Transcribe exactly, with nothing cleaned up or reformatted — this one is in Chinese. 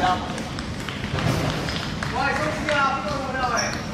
喂，公司啊，邊個冇得喂？